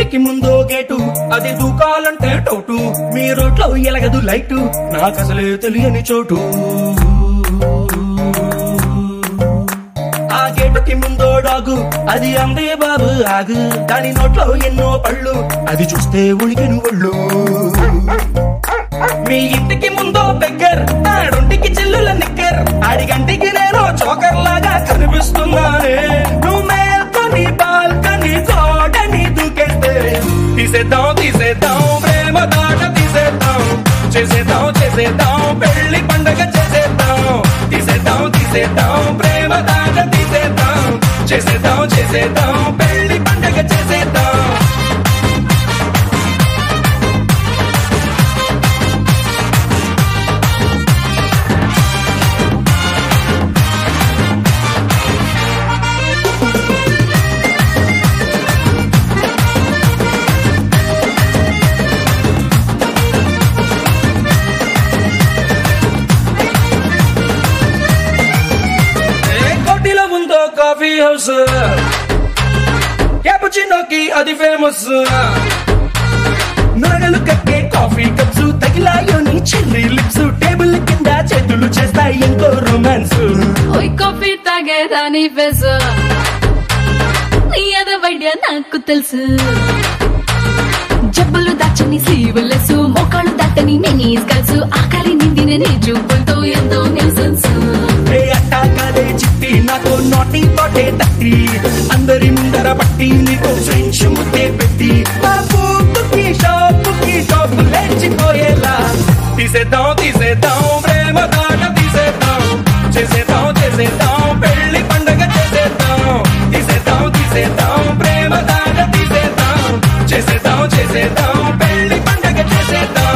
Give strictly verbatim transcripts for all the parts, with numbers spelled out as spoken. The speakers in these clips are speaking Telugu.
ఇంటికి ముందో గేటు అది దూకాలంటే టోటు మీ రోడ్లో ఎలగదు లైటు నాకసలే తెలియని చోటు ఆ గేటుకి ముందో డాగు అది అందే బాబు ఆగు దాని నోట్లో ఎన్నో పళ్ళు అది చూస్తే ఉలికిను ఒళ్ళు మీ ఇంటికి ముందో బెగ్గర్ ఆడొంటికి చిల్లుల నిక్కర్ అడిగంటికి నేను చోకర్ లాగా కనిపిస్తున్నానే నువ్వు మేల్కొని బాల్కని గోడని దూకేస్తే తీసేద్దాం తీసేద్దాం ప్రేమ దాట తీసేద్దాం చేసేద్దాం చేసేద్దాం పెళ్లి పండగ చేసేద్దాం తీసేద్దాం తీసేద్దాం ప్రేమ దాట తీసేద్దాం చేసేద్దాం చేసేద్దాం పెళ్లి పండగ చేసేద్దాం కాఫీ హౌస్ క్యాపుచినోకి అది ఫేమస్ నగలు కక్కే కాఫీ కప్స్ తగిలాయో నీ చెల్లి లిప్స్ టేబుల్ కింద చేతులు చేస్తాయి ఇంకో రొమాన్స్ ఓయ్ కాఫీ తాగేదాని ఫేస్ నీ అదవైడ్యా నాకు తెలుసు జబ్బులు దాచని సీవలసు మోకాళ్ళు దాటని నెనీస్ కల్సు ఆకలి నిందిన నీ చూపులతో ఎంతో న్యూసెన్స్ అట్టాకాలే చిట్టి నాకు నోటి తోటే తట్టి అందరి ముందర పట్టి నీకు ఫ్రెంచ్ ముద్దే పెట్టి పూపుకి షాపుకి షాపు లేచిపోయేలా తీసేద్దాం తీసేద్దాం ప్రేమ దాట తీసేద్దాం చేసేద్దాం చేసేద్దాం పెళ్లి పండగ చేసేద్దాం తీసేద్దాం తీసేద్దాం ప్రేమ దాట తీసేద్దాం చేసేద్దాం చేసేద్దాం పెళ్లి పండగ చేసేద్దాం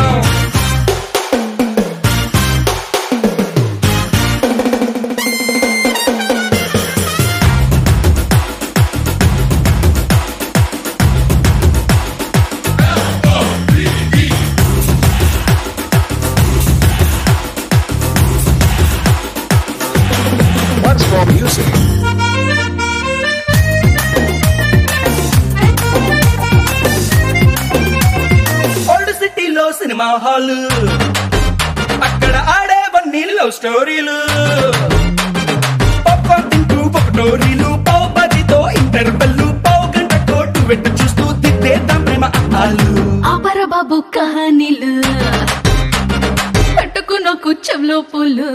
ఓల్డ్ సిటీలో సినిమా హాల్ అక్కడ ఆడేవన్నీ లవ్ స్టోరీలు పాప్కార్న్ తింటూ పకటోరీలు పావు బజితో ఇంటర్వెల్లు పావు గంట కోటు వెట్టు చూస్తూ తిట్టేద్దాం ప్రేమ అల్లు ఆపర బాబు కహానీలు పట్టుకున్న కుచ్చంలో పూలు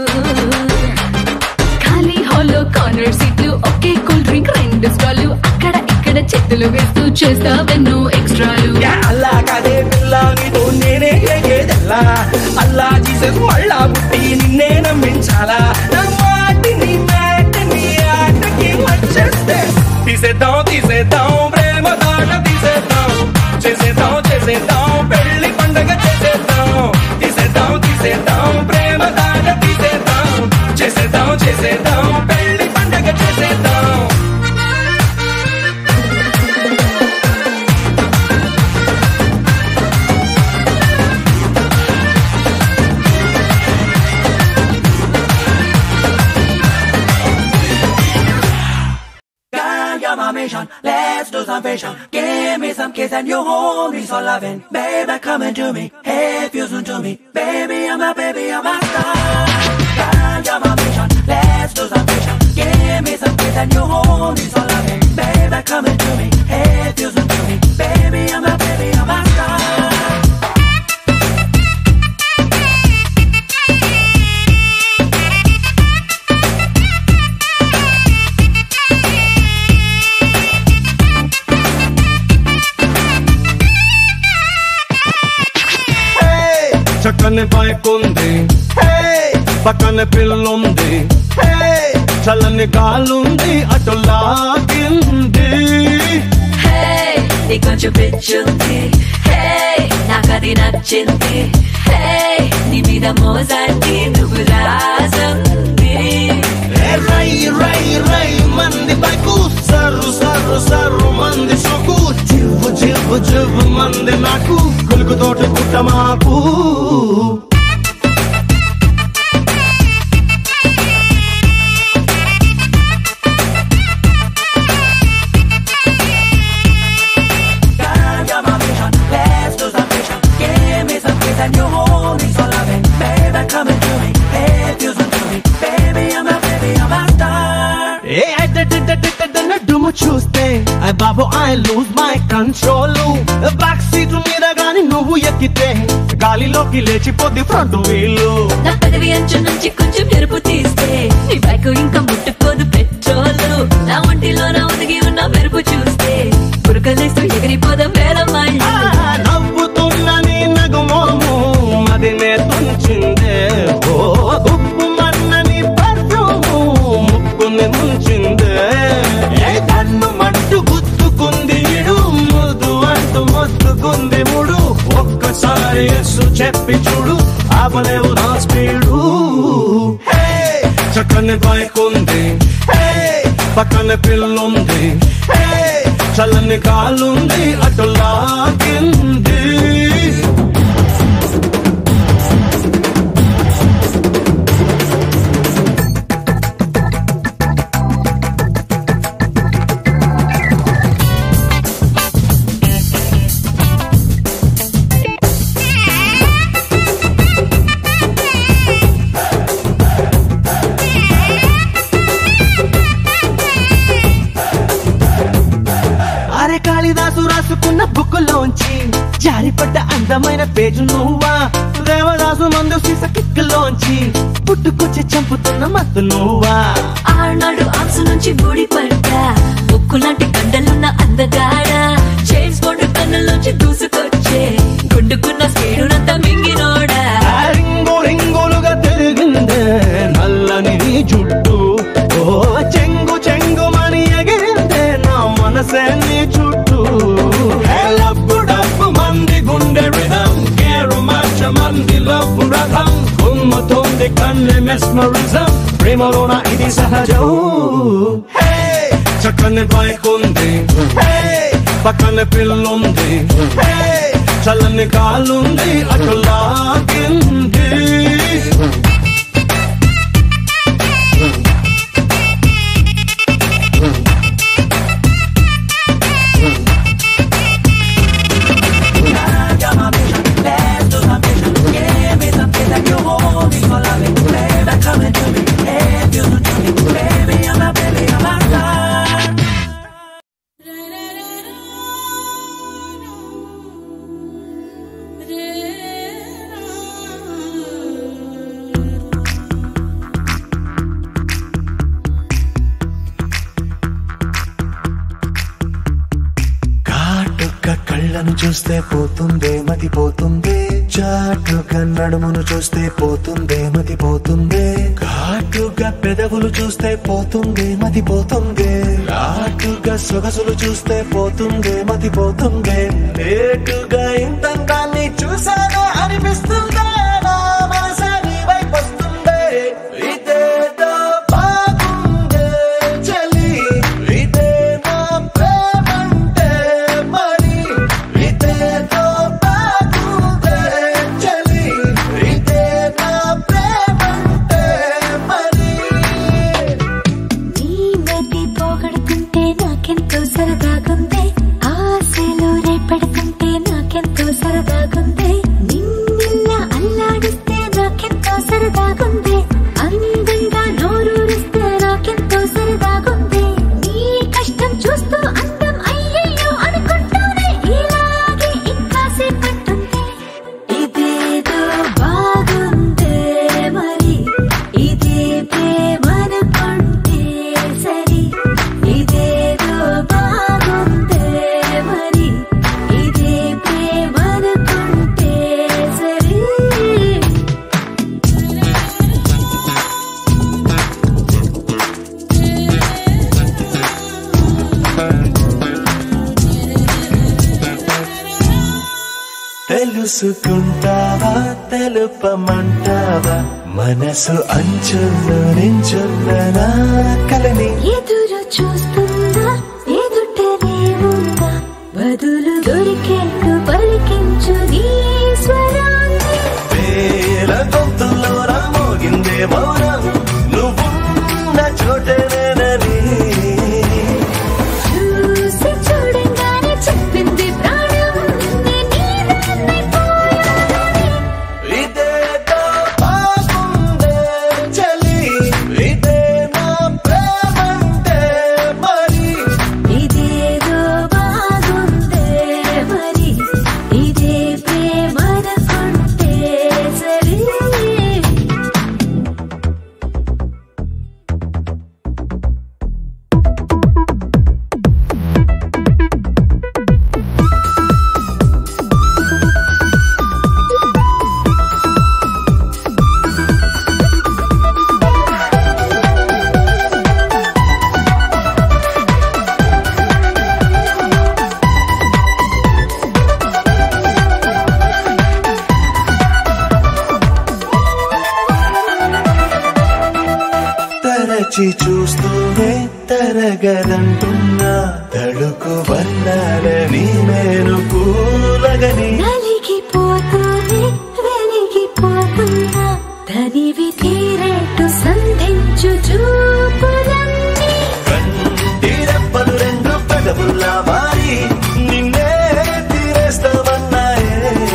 ఖాళీ హాల్లో కార్నర్ సీట్లు ఒకే కూల్ డ్రింక్ రెండు స్టాలు అక్కడ ఇక్కడ చేతులు వేస్తూ చేస్తావెన్నో ఎక్స్ట్రాలు అల్లా కాదే పిల్ల నీతో నేనే ఏదెల్లా అల్లా జీసస్ మళ్ళా పుట్టి నిన్నే నమ్మించాలా నా మాటిని మాటిని ఆటకి వచ్చేస్తే తీసేద్దాం తీసేద్దాం ప్రేమ దాట తీసేద్దాం చేసేద్దాం చేసేద్దాం పెళ్లి పండగ చేసేద్దాం తీసేద్దాం తీసేద్దాం ప్రేమ దాట తీసేద్దాం చేసేద్దాం చేసేద్దాం పెళ్లి పండగ చేసేద్దాం Let's do some fashion. Give me some kiss and you hold me so loving. Baby, come and do me. Hey, if you soon to me. Baby, I'm a baby, I'm a star. Girl, you're my mission. Let's do some fashion. Give me some kiss and you hold me so loving. Baby, come and do me. Hey, if you soon to me. Baby, I'm a baby, I'm a star. చక్కని బైక్ ఉంది పక్కన పిల్లుంది చల్లని గాలుంది అటు లాగింది కొంచెం పిచ్చుంది నాకది నచ్చింది నీ మీద మోజండి నువ్వు రాజంది రై రై రై మంది బైకు సర్రు సర్రు సర్రు మంది సొక్కు జివ్వు జివ్వు జివ్వు మంది నాకు కొలుకు తోట పుట్ట మాకు బాబు I lose my control back seat మీద గాని నువ్వు ఎక్కితే గాలిలోకి లేచిపోద్ది ఫ్రంట్ వీలు నా పదవి అంచు నుంచి కొంచెం ఎరుపు తీస్తే నీ బైక్ ఇంకా ముట్టుకోదు పెట్రోల్ నా ఒంటిలో నా ఒదిగి ఉన్న మెరుపు చూస్తే పురకలేస్తూ ఎగిరిపోదాం వేల మైళ్ళు నవ్వుతున్న నీ నగుమోము మదినే తుంచిందే ఓ ఉప్పు మన్నని పర్ఫ్యూము ముక్కుని ముంచిందే కన్ను మంటు గుర్తుకుంది ఇడు ముద్దు అంటూ మొత్తుకుంది ముడు ఒక్కసారి ఎస్సు చెప్పి చూడు ఆపలేవు నా స్పీడు చక్కని బైక్ ఉంది పక్కన పిల్లుంది చల్లని కాలుంది అటు లాగింది కాళిదాసు రాసుకున్న బుక్కులోంచి జారిపడ్డ అందమైన పేజు నువ్వా దేవదాసు మందు సీస కిక్కులోంచి పుట్టుకొచ్చి చంపుతున్న మత్తు నువ్వా ఆనాడు ఆంసు నుంచి బూడి పడ్డా బుక్కు లాంటి కండలున్న అందగాడ చైన్స్ బోర్డు కన్నులోంచి దూసుకొచ్చే గుండుకున్న స్పీడునంతా మింగినోడా రింగు రింగులుగా తిరిగిందే నల్లని జుట్టు ఓ చెంగు చెంగు మని ఎగిరిందే నా మనసే నీ చుట్టూ లబ్బు డబ్బు మంది గుండె రిధం కేరు మార్చ మంది లవ్వు రథం కుమ్ముతుంది కన్ను మెస్మరిజం ప్రేమలోన ఇది సహజం చక్కని బైక్ ఉంది పక్కన పిల్లుంది చల్లని కాలుంది అటు లాగింది కళ్ళను చూస్తే పోతుందే మతి పోతుందే చాటుగా నడుమును చూస్తే పోతుందే మతి పోతుందే ఘాటుగా పెదవులు చూస్తే పోతుందే మతి పోతుందే లాటుగా సొగసులు చూస్తే పోతుందే మతి పోతుందే లేటుగా ఇంతంగాన్ని చూసానా అనిపిస్తుందా నా మనసే నీ వైపు వస్తుందే ఇదేదో బాగుందే చలి ఇదే నా ప్రేమంటే మరి ఇదేదో బాగుందే చలి ఇదే నా ప్రేమంటే మరి నీ మతి పోగొడుతుంటే నాకెంతో సరదాగుంది ఆశలు రేపెడుతుంటే నాకెంతో సరదాగుంది నిన్నెల్లా అల్లాడిస్తే నాకెంతో సరదాగుంది అందంగా నోరూరిస్తే నాకెంతో సరదాగుంది నీ కష్టం చూస్తూ అందం అయ్యయ్యో అనుకుంటూనే ఇలాగే ఇంకాసేపట్టుంది ఇదేదో బాగుందే మరి ఇదే ప్రేమనుకుంటే సరి ఇదేదో బాగుందే మరి ఇదే ప్రేమనుకుంటే సరి తెలుసుకుంటావా తెలుపమంటావా మనసు అంచుల్లో నించున్న నా కలని ఎదురు చూస్తుందా ఎదుటనే ఉందా బదులు దొరికేట్టు పలికించు నీ స్వరాన్ని వేల గొంతుల్లో రామోగిందే మౌనం నువ్వున్న చోటనేనని చూసి చూడంగానే చెప్పింది ప్రాణం నీదాన్నైపోయానని ఇదేదో బాగుందే చలి ఇదే నా ప్రేమ తరచి చూస్తూనే తరగదంటున్నా తడుకు వల్లాలని నేను పూలగని నలిగిపోతూనే వెలిగిపోతున్నా తనివి తీరేట్టు సంధించు చూపులన్నీ కంటిరెప్పలు రెండు పెదవుల్లా మారి నిన్నే తీరేస్తామన్నాయే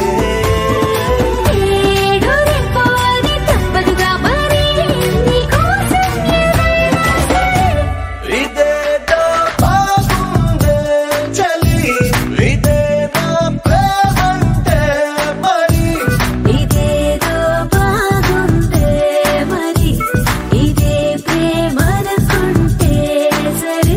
ఏడు రెప్పని తప్పదుగా మరి నీకోసం ఏదైనా సరే ఇదేదో బాగుందే చలి ఇదే నా ప్రేమంటే మరి ఇదేదో బాగుందే మరి ఇదే ప్రేమనుకుంటే సరే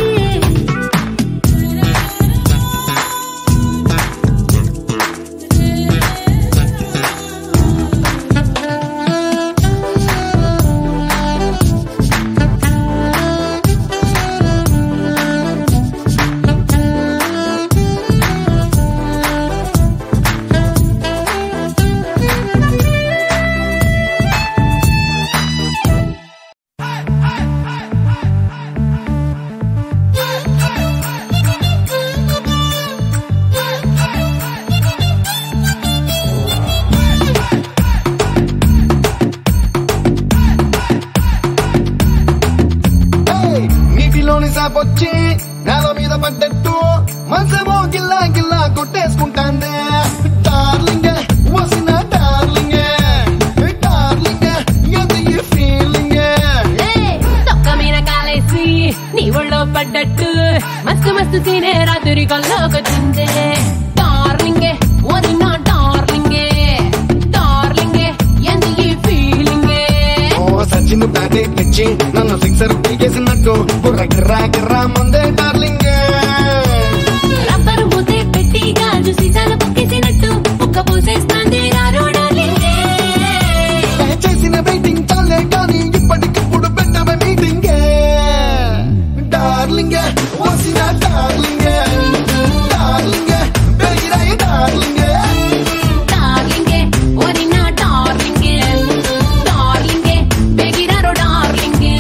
నీటిలోని సాపొచ్చి నేల మీద పడ్డట్టు మనసేమో గిల్లా గిల్లా కొట్టేసుకుంటాందే డార్లింగ్ వసిన డార్లింగ్ డార్లింగ్ అది ఈ ఫీలింగ్ తొక్క మీద కాలేసి నీ ఒళ్ళో పడ్డట్టు మస్తు మస్తు సీనే రాత్రి కల్లోకొచ్చిందే డార్లింగే అది నా డార్లింగే డార్లింగే ఎందు ఈ ఫీలింగే ఓ సచిన్ బ్యాటే తెచ్చి నన్ను సిక్సర్ పీకేసినట్టు బుర్ర గిర్రా గిర్రా ముందే డార్లింగ్ రబ్బరు మూతే పెట్టి గాజు సీసాలు పక్కేసినట్టు ఒక్క పూసేస్తాంది రారో డార్లింగే చేసిన వెయిటింగ్ చాలే కానీ ఇప్పటికిప్పుడు పెట్టవ మీటింగ్ డార్లింగ్ వసిన డార్లింగ్ డార్లింగ్ బెగిరాయి డార్లింగ్ డార్లింగే ఓరి నా డార్లింగే డార్లింగే బెగిరారో డార్లింగే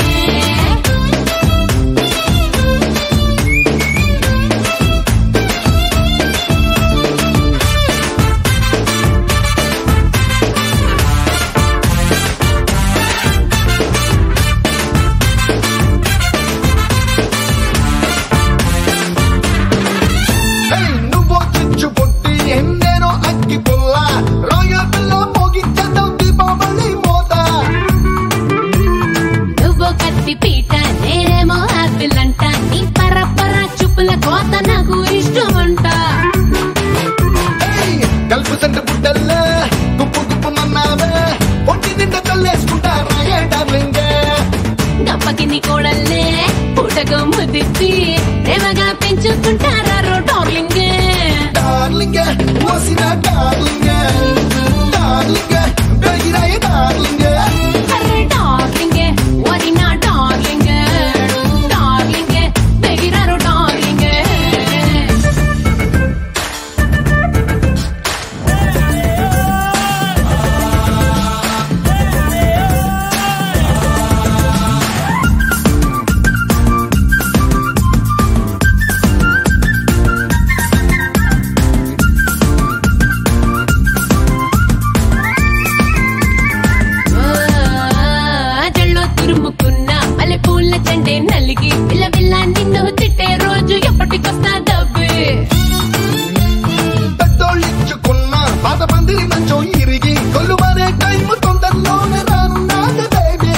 నువ్వు చిచ్చు పొట్టి ఎన్నేనో అక్కి పుల్ల రాయల్ పిల్ల మోగించేద్దాం దీపావళి మోత నువ్వు కత్తి పీట నేనేమో ఆపిల్ అంట నీ పరపర చూపుల కోత నాకు ఇష్టమంట గల్పు సెంటర్ పుట్టల్లే గుప్పు గుప్పు మన్నావే పొట్టి నిండా చల్లేసుకుంటారా డార్లింగ్ గప్పకి నీ కోడల్లే పుటకు ముదిచ్చి ప్రేమగా పెంచుకుంటారా రో డార్లింగ్ డార్లింగ్ వసిన డార్లింగ్ డార్లింగ్ బెగిరాయి డార్లింగ్ అరే డార్లింగ్ ఓరి నా డార్లింగ్ డార్లింగ్ బెగిరారో డార్లింగ్ జల్లో తురుముకున్న మల్లె పూల చెండే నలిగి పిల్ల పిల్ల నిన్ను తిట్టే రోజు ఎప్పటికొస్తా దబ్బే పెద్దోళ్ళిచ్చుకున్న పాత పందిరి మంచం ఇరిగి కొల్లు మారే టైం తొందరలోనే రానున్నాను బేబీ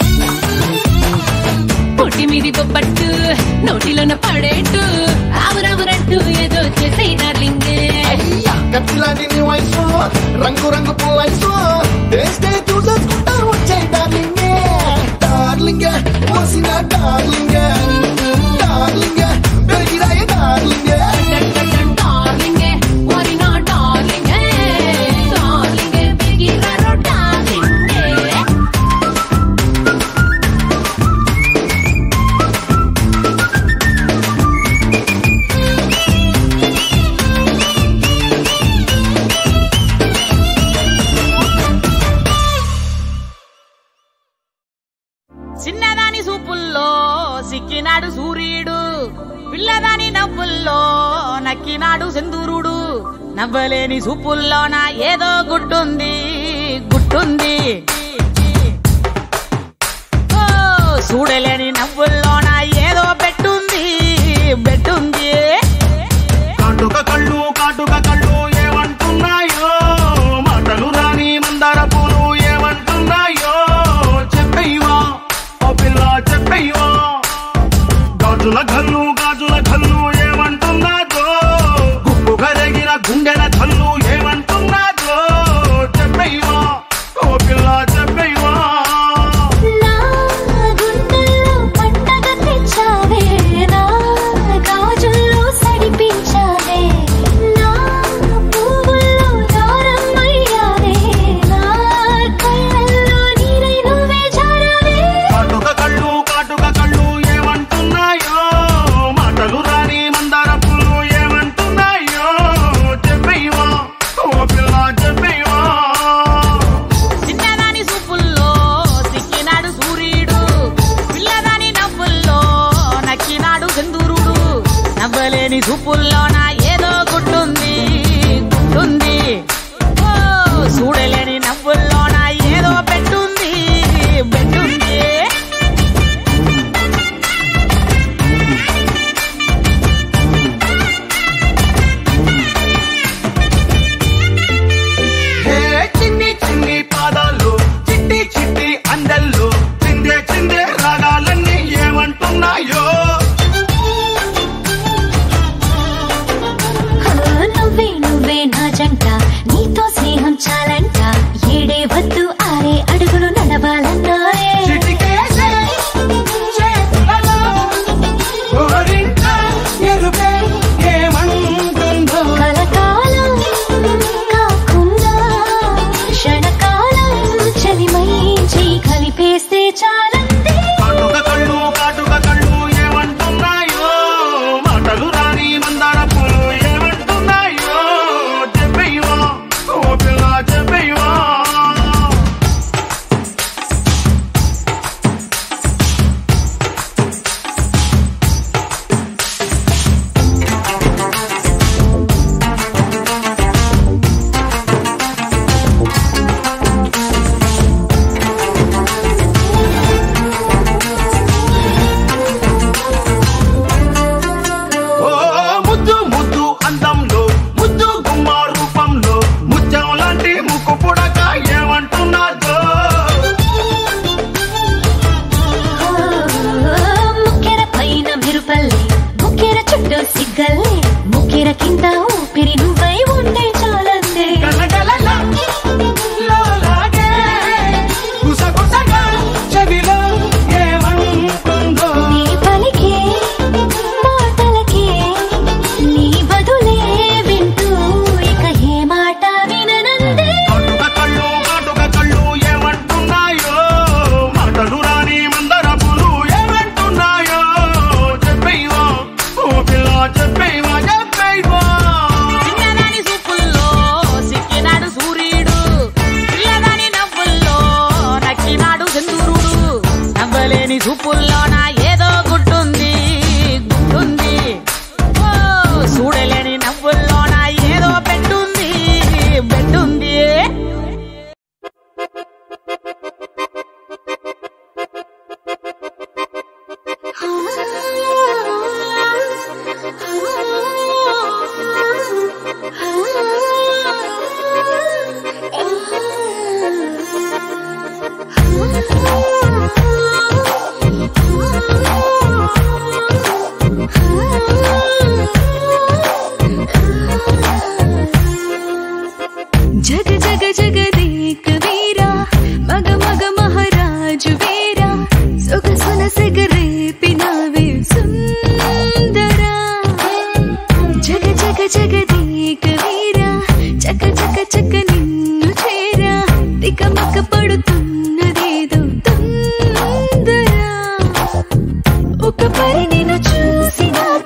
పొట్టి మీది పట్టు నోటిలోన పడేట్టు ఆవురావురంటూ ఏదో చేసే డార్లింగ్ కత్తిలాంటి నీ వయసు రంగు రంగు పువ్వయసు టేస్టే చూసేసుకుంటా వచ్చే డార్లింగ్ డార్లింగ్ వసిన డార్లింగ్ డార్లింగ్ బెగిరాయి డార్లింగ్ డార్లింగ్ ఓరి నా డార్లింగ్ డార్లింగ్ బెగిరారో డార్లింగ్ చిన్నదాని సూపుల్లో సిక్కినాడు సూర్యుడు, పిల్లదాని నవ్వుల్లో నక్కినాడు సింధూరుడు. నవ్వలేని సూపుల్లోన ఏదో గుట్టుంది గుట్టుంది, ఓ చూడలేని నవ్వుల్లోన ఏదో పెట్టుంది పెట్టుంది. కాటుక కళ్ళు కాటుక కళ్ళు ఏమంటున్నాయో, మాటలు రాని మందార పూలు ఏమంటున్నాయో, చెప్పయ్యవా ఓ పిల్ల చెప్పయ్యవా. గాజుల గల్లు గాజుల గల్లు ఏమంటున్నాదో, గుప్పు కరిగిన గుండెల జల్లు ఏమంటున్నాదో, చెప్పయ్యవా ఓ పిల్ల చెప్పయ్యవా. నా గుండెల్లో పండగ తెచ్చావే, నా గాజుల్లో సడిపించావే, నా పువ్వుల్లో దారమయ్యావే, నా కళ్ళల్లో నీరై నువ్వే జారావే. కాటుక కళ్ళు కాటుక కళ్ళు ఏమంటున్నాయో, మాటలు రాని మందార పూలు ఏమంటున్నాయో, చెప్పయ్యవా ఓ పిల్ల చెప్పయ్యవా. చిన్నదాని సూపుల్లో సిక్కినాడు సూర్యుడు, పిల్లదాని నవ్వుల్లో నక్కినాడు సింధూరుడు. నవ్వలేని సూపుల్లోన ఏదో గుట్టుంది గుట్టుంది, ఓ చూడలేని నవ్వుల్లోన ఏదో పెట్టుంది పెట్టుంది. హే చిన్ని చిన్ని పాదాలు చిట్టి చిట్టి అందెల్లు, చిందే చిందే రాగాలన్నీ ఏమంటున్నాయో. నువ్వే నువ్వే నా జంట, నీతో స్నేహం చాలంట, ఏడే వద్దు ఆరే అడుగులు నడవాలన్నారే. చిటికేసే చేతులలో గోరింట ఎరుపే ఏమంటుందో. కలకాలం కాకుండా క్షణకాలం చలిమై చేయి కలిపేస్తే చాలంది. కాటుక కళ్ళు కాటుక కళ్ళు ఏమంటున్నాయో, మాటలు రాని మందార పూలు ఏమంటున్నాయో, చెప్పయ్యవా ఓ పిల్ల చెప్పయ్యవా. ఓ ముద్దు ముద్దు అందంలో ముద్దు గుమ్మ రూపంలో ముత్యం లాంటి ముక్కు పుడక ఏమంటున్నాదో. ముక్కెర పైన మెరుపల్లే, ముక్కెర చుట్టూ సిగ్గల్లే, ముక్కెర కింద ఊపిరి నువ్వై ఉంటే చాలందే. గలగలలా లోలాగే గుసగుసగా చెవిలో ఏమంటుందో. నీ పలికే మాటలకే నీ బదులే వింటూ ఇక ఏ మాట విననందే. కాటుక కళ్ళు కాటుక కళ్ళు ఏమంటున్నాయో, మాటలు రాని మందర పూలు ఏమంటున్నాయో, చెప్పయ్యవా ఓ పిల్ల చెప్పయ్యవా చెప్పయ్యవా. చిన్నదాని సూపుల్లో సిక్కినాడు సూర్యుడు, పిల్లదాని నవ్వుల్లో నక్కినాడు సింధూరుడు. నవ్వలేని సూపుల్లోన ఏదో గుట్టుంది గుట్టుంది, ఓ చూడలేని నవ్వుల్లోన ఏదో పెట్టుంది పెట్టుంది. జగ జగ జగదేక వీరా, మగ మగ మహారాజు వీరా, సొగసున సెగరేపినావే సుందరా. జగ జగ జగదేక వీరా, చక చక చక నిన్ను చేరా, తికమక పడుతున్నదేదో తొందరా. ఒక పరి నిన్ను చూసినాక,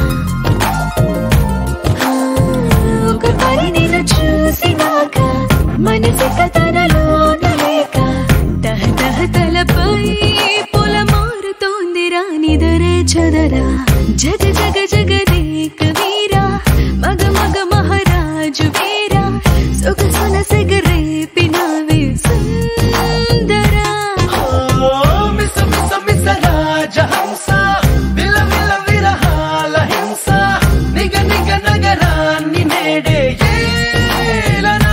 ఒక పరి నిన్ను చూసినాక, మనసిక తనలోన లేక తహ తహ తలపై సుందరా జగ జగ జగదేక వీరా మగ మగ మహారాజు వీరా సొగసున సెగరేపినావే సుందరా మిస మిస మిస రాజహంస విల విల విరహాల హింస నిగ నిగ నగరాన్ని నేడే ఏలనా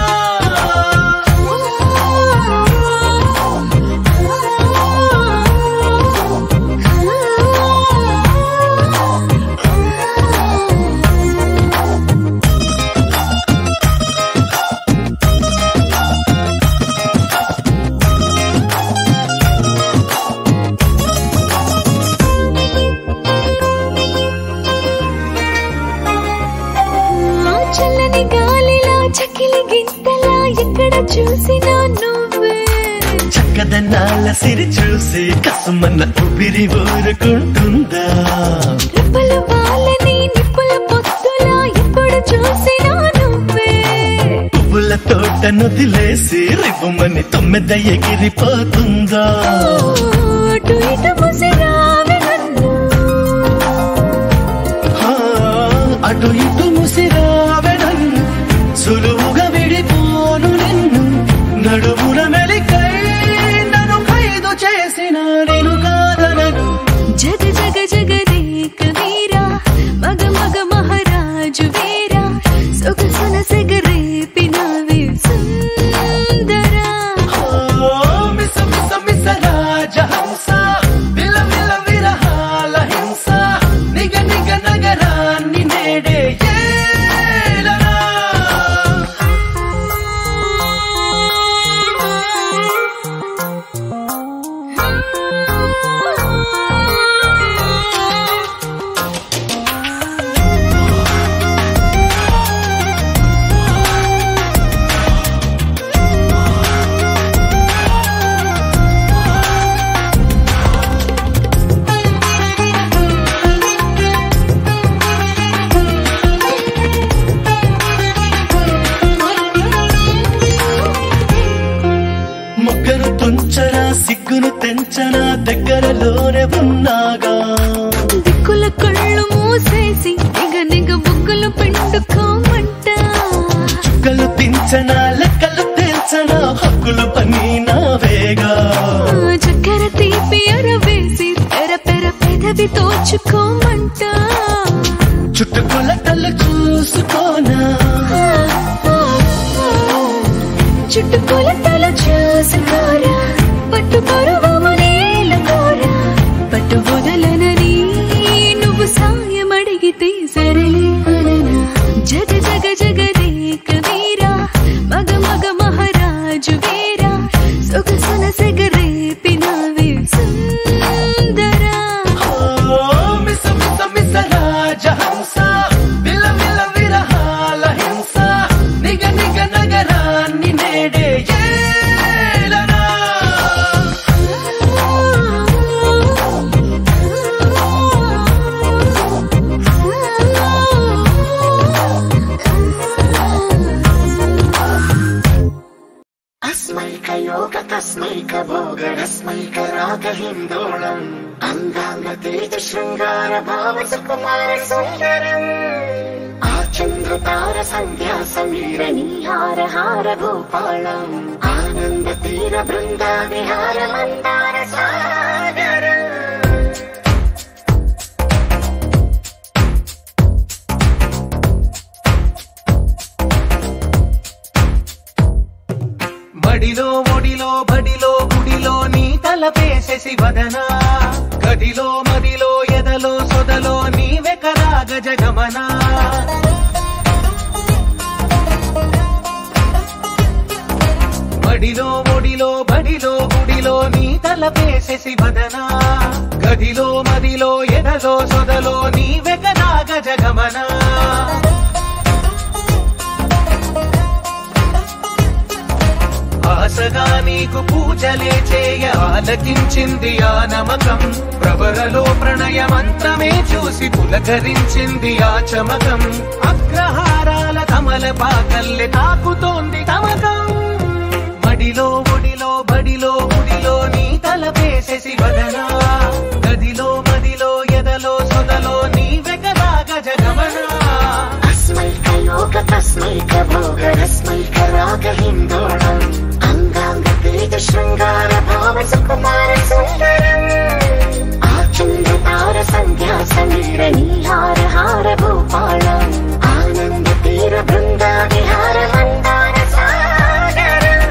చల్లని గాలిలా చకిలి గింతలా ఎక్కడ చూసినా నువ్వే చక్కదనాల సిరి చూసి కసుమన్న ఊపిరి ఊరుకుంటుందా రెప్పలు వాళ్ళని నిప్పుల పొత్తులా ఎప్పుడు చూసినా నువ్వే పువ్వుల తోట నొదిలేసి రివ్వుమని తొమ్మిద ఎగిరిపోతుందా అటు ఇటు ముసిరావే నన్ను అటు ఇటు ముసిరావెనన్ను సులువుగా విడిపోను నిన్ను నడుమున మెలికై నన్ను ఖైదు చేసిన నేను కాదనను జగ జగ జగదేక వీరా మగ మగ మహారాజు వీరా సొగసున సెగరేపినావే సుందరా మిస మిస మిస రాజహంస విల విల విరహాల హింస నిగ నిగ నగరాన్ని నేడే ఏలనా మొగ్గను తుంచరా సిగ్గును తెంచనా దగ్గరలోనే ఉన్నాగా దిక్కుల కళ్ళు మూసేసి నిగ నిగ బుగ్గలు పిండుకోమంట చుక్కలు పించనా లెక్కలు తెల్చనా హక్కులు పని నావేగా చక్కెర తీపి అరవేసి పెర పెర పెదవి తోచుకోమంట చుట్టుకొలతలు చూసుకోనా చుట్టుకొలతలు చూసుకోరా పట్టు పరువము నేలకోరా పట్టు వదలనని నువ్వు సాయం అడిగితే సరళి అననా జగ జగ జగదేక వీరా మగ మగ మహారాజు వీరా సొగసున సెగరేపినావే సుందరా మిస మిస మిస రాజహంస విల విల విరహాల హింస నిగ నిగ నగరాన్ని నేడే ఏలనా अस्मैक योग तस्मैक भोग रस्मैक राग हिन्दोळम् अङ्गाङ्ग तेज शृङ्गार भाव सुकुमार सुन्दरम् आचन्द्र तार सन्ध्या समीर नीहार हार भूपालम् आनन्द तीर बृन्दा विहार मन्दार सागरम् బడిలో ఒడిలో బడిలో గుడిలో నీ తలపేసేసి వదనా గదిలో మదిలో ఎదలో సొదలో నీవే కదా గజగమనా బడిలో ఒడిలో బడిలో గుడిలో నీ తలపేసేసి వదనా గదిలో మదిలో ఎదలో సొదలో నీవే కదా గజగమనా ఆశగా నీకు పూజలే చేయ ఆలకించింది ఆ నమకం ప్రవరలో ప్రణయ మంత్రమే చూసి పులకరించింది ఆ చమకం అగ్రహారాల కమల పాకల్లె తాకుతోంది తమకం మడిలో ఒడిలో బడిలో గుడిలో నీ తలపేసేసి వదనా గదిలో మదిలో ఎదలో సొద तस्मैकभोगरस्मैकरागहिन्दोळम् अङ्गाङ्गतेजशृङ्गारभावसुकुमारसुन्दरम् आचन्द्रतारसन्ध्यासमीरनीहारहार भूपालम् आनन्दतीरबृन्दाविहार मन्दारसागरम्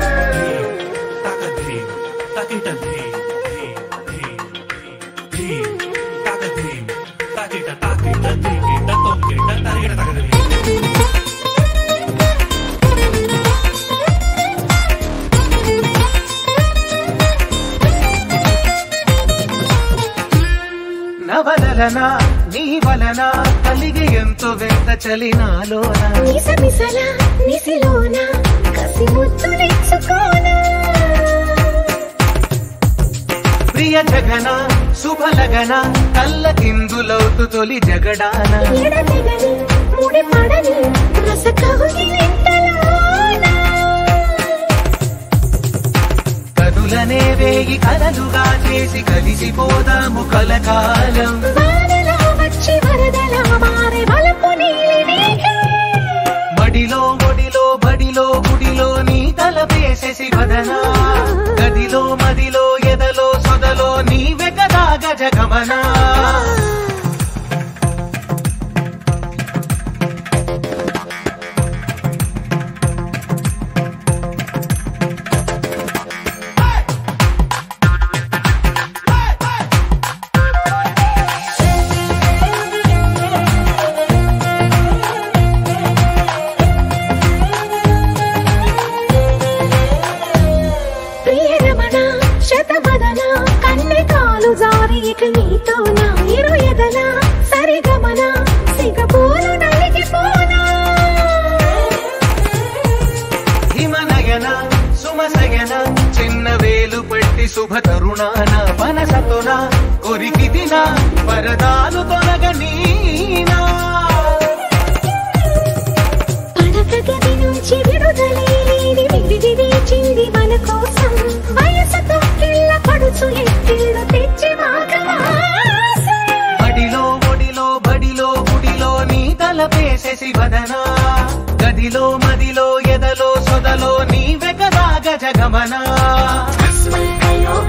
నవలన నీ వలన కలిగి ఎంతో వింత చలినాలోన నిసమిసల నిసిలోన కసి ముద్దులిచ్చుకోన ప్రియ జగన శుభలగన కళ్ళ కిందులవుతు తొలి జగడాన ఎడతెగని ముడి పడని రస కౌగిలింతలోన కనులనే వేగి కలలుగా చేసి కలిసిపోదాము కలకాలం వానలా వచ్చి వరదలా మారే వలపు నీలి మేఘం మడిలో ఒడిలో బడిలో గుడిలో నీ తలపేసేసి వదనా గదిలో మదిలో ఎదలో సొదలో నీవే కదా గజగమనా నీతో నా ఇరు ఎదల సరిగమన సిగపూలు నలిగిపోనా హిమనయన సుమసయన చిన్న వేలు పట్టి శుభ తరుణాన మనసతోన కొరికి దిన వరదాలు తొలగనీనా పడక గది నుంచి విడుదలేని విడిది వేచింది మన కోసం వయసుతో కిళ్ళ పడుచు ఎత్తిళ్ళు తెచ్చి బడిలో ఒడిలో బడిలో గుడిలో నీ తలపేసేసి వదనా గదిలో మదిలో ఎదలో సొదలో నీవే కదా గజగమనా తస్మైకయోగ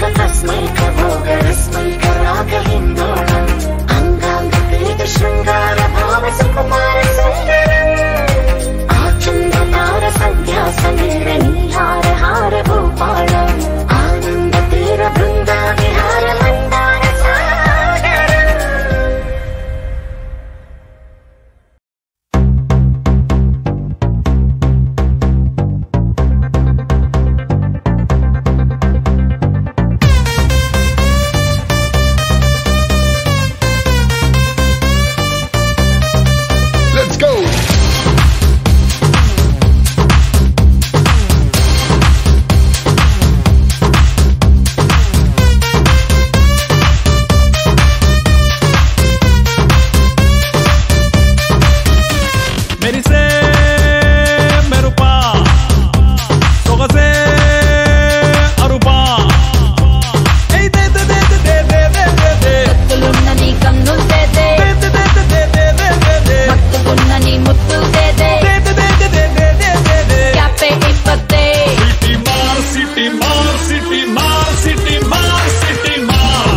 తస్మైకభోగరస్మైకరాగహిन्दోళम् अङ्गाङ्गतेजशृङ्गारभावसुकुमारसुन्दरम् आचन्द्रतारसन्ध्यासमीरनीहारहार भूपालम् आनन्दतीरबृन्दाविहार मन्दारसागरम् Let's go! मेरिसे मेरुपा सोगसे अरुपा ए दे दे दे दे दे दे दे दे ముత్తులున్న నీ కన్నులు దే దే दे दे दे दे दे दे दे మత్తుకున్న నీ ముత్తు దే దే दे दे दे दे दे दे दे दे క్యాపే ఇప్పతే सिटी मार सिटी मार सिटी मार सिटी मार सिटी मार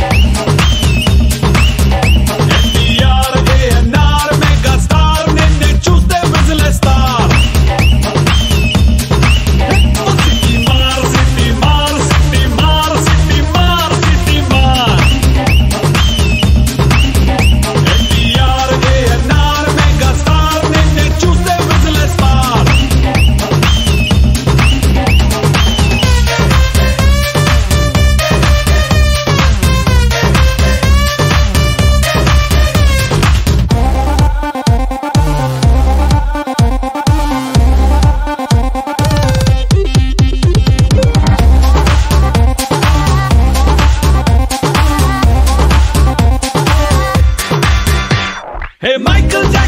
एनटीआर एएनआर मेगा स्टार నిన్నే చూస్తే విజిల్ స్టార్ सिटी मार सिटी मार सिटी मार सिटी मार सिटी मार एनटीआर एएनआर मेगा स्टार నిన్నే చూస్తే whistle star Hey Michael Jackson